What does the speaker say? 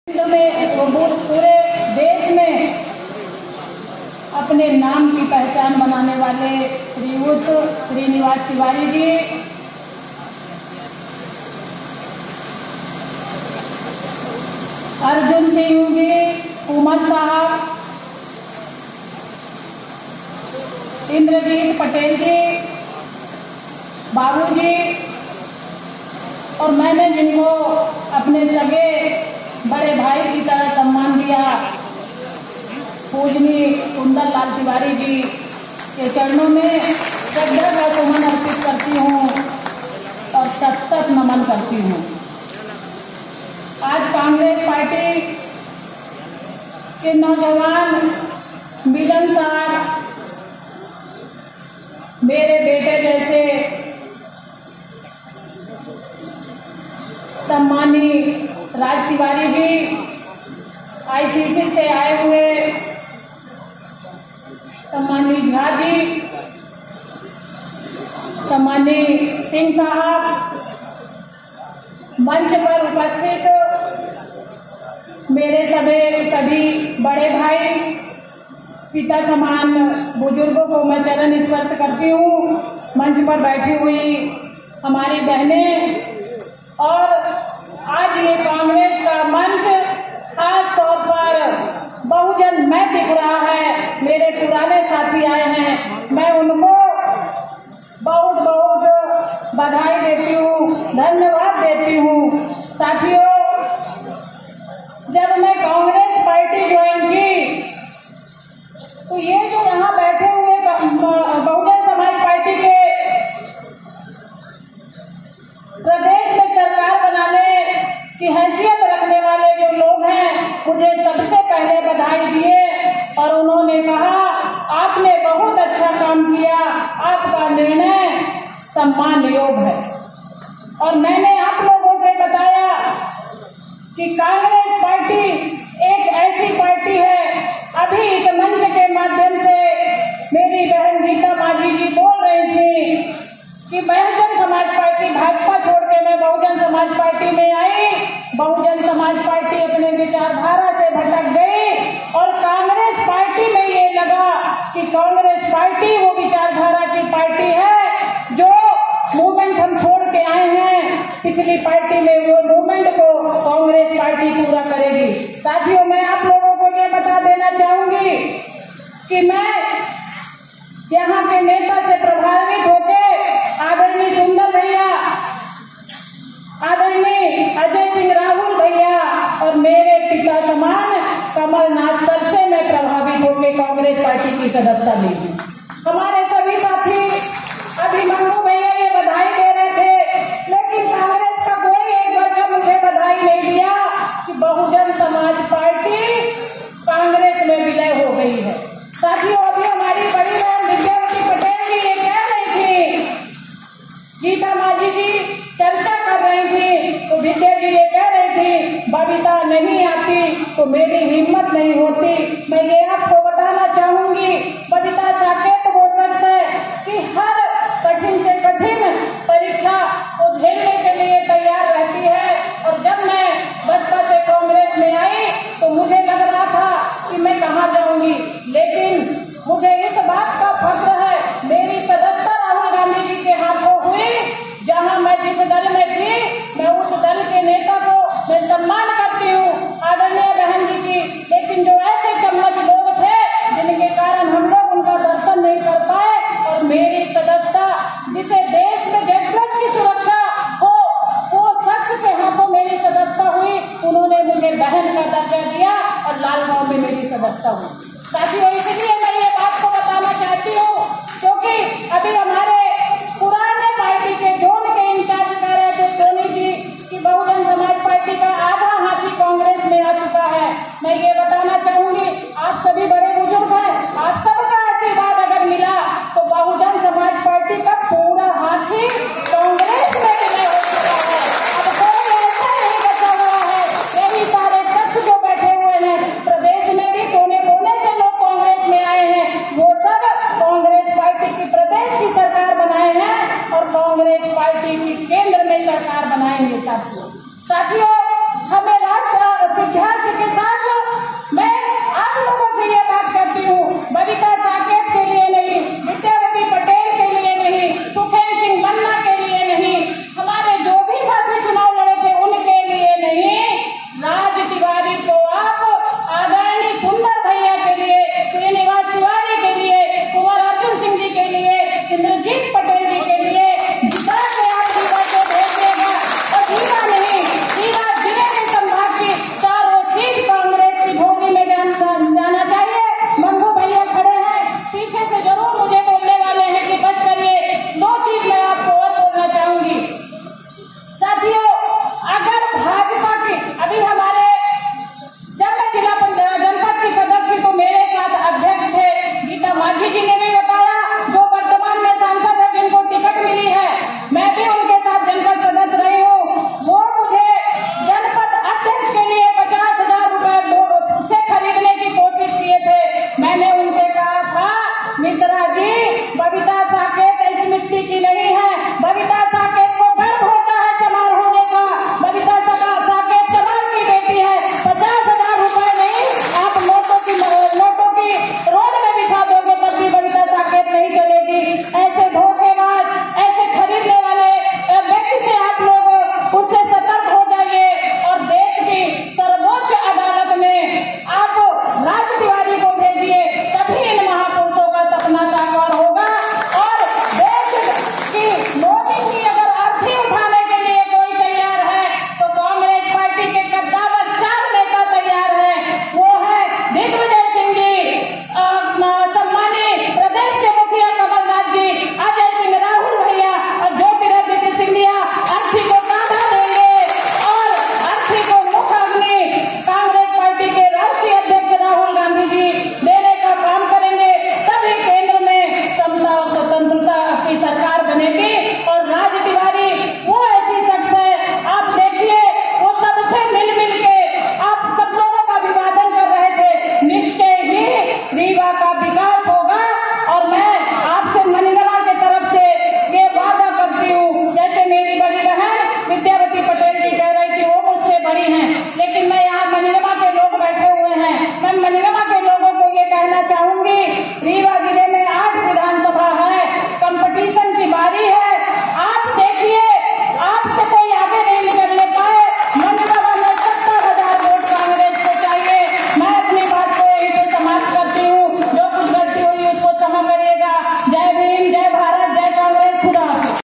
पूरे देश में अपने नाम की पहचान बनाने वाले श्रीयुत श्रीनिवास तिवारी जी, अर्जुन सिंह जी, उमर साहब, इंद्रजीत पटेल जी, बाबू जी और मैंने जिनको अपने सगे बड़े भाई की तरह सम्मान दिया, पूजनीय सुंदर लाल तिवारी जी के चरणों में श्रद्धा का सुमन अर्पित करती हूँ और सतत नमन करती हूँ। आज कांग्रेस पार्टी के नौजवान मिलनसार मेरे बेटे जैसे सम्मानी राज तिवारी जी, आईसीसी से आए हुए सम्मानी झा जी, सम्मानी सिंह साहब, मंच पर उपस्थित मेरे सभी बड़े भाई, पिता समान बुजुर्गों को मैं चरण स्पर्श करती हूँ, मंच पर बैठी हुई हमारी बहनें, और आज ये कांग्रेस का मंच खास तौर पर बहुजन में दिख रहा है। मेरे पुराने साथी आए हैं, मैं उनको बहुत बहुत बधाई देती हूँ, धन्यवाद देती हूँ। साथियों, जब मैं कांग्रेस पार्टी ज्वाइन की तो ये जो यहाँ बैठे हुए बहुजन समाज पार्टी के प्रदेश में सरकार बनाने की हैसियत रखने वाले जो लोग हैं, मुझे सबसे पहले बधाई दिए और उन्होंने कहा आपने बहुत अच्छा काम किया, आपका निर्णय सम्मान योग्य है। और मैंने आप लोगों से बताया कि कांग्रेस पार्टी एक ऐसी पार्टी है, अभी इस मंच के माध्यम से मेरी बहन गीता माझी जी बोल रही थी कि बहुजन समाज पार्टी भाजपा छोड़ के मैं बहुजन समाज पार्टी में आई, बहुजन समाज पार्टी अपने विचारधारा से भटक गई और कांग्रेस पार्टी में ये लगा कि कांग्रेस पार्टी वो विचारधारा की पार्टी है जो मूवमेंट हम छोड़ के आए हैं, पिछली पार्टी में वो मूवमेंट को कांग्रेस पार्टी पूरा करेगी। साथियों, मैं आप लोगों को ये बता देना चाहूंगी कि मैं यहाँ के नेता से प्रभावित होकर आदरणीय सुंदर भैया, आदरणीय अजय सिंह राहुल भैया और मेरे पिता समान कमलनाथ सर से मैं प्रभावित होकर कांग्रेस पार्टी की सदस्यता ली। हमारे सभी साथी अभिमन्यु भैया ये बधाई दे रहे थे, लेकिन कांग्रेस का कोई एक वर्ग मुझे बधाई नहीं दिया कि बहुजन समाज पार्टी कांग्रेस में विलय हो गई है। साथियों, अभी हमारी बड़ी बहन विद्यावती पटेल जी ये कह रही थी, गीता माझी जी चर्चा कर रही थी तो विद्या जी ये कह रही थी बबीता नहीं आती तो मेरी हिम्मत नहीं होती। मैं ये आपको बताना चाहूंगी, बबीता साकेत वो शख्स है कि हर कठिन से कठिन परीक्षा को झेलने के लिए तैयार रहती है। और जब मैं बसपा से कांग्रेस में आई तो मुझे लग रहा था कि मैं कहाँ जाऊंगी, लेकिन मुझे इस बात का फख्र है, मेरी सदस्यता राहुल गांधी जी के हाथों हुई। जहां मैं जिस दल में थी, मैं उस दल के नेता को मैं सम्मान करती हूँ, आदरणीय बहन जी की, लेकिन जो ऐसे चम्मच लोग थे जिनके कारण हम लोग उनका दर्शन नहीं कर पाए और मेरी सदस्यता जिसे देश में जेड+ की सुरक्षा हो वो शख्स के हाथों मेरी सदस्यता हुई, उन्होंने मुझे बहन का दर्जा दिया और लालगांव में मेरी सदस्यता हुई।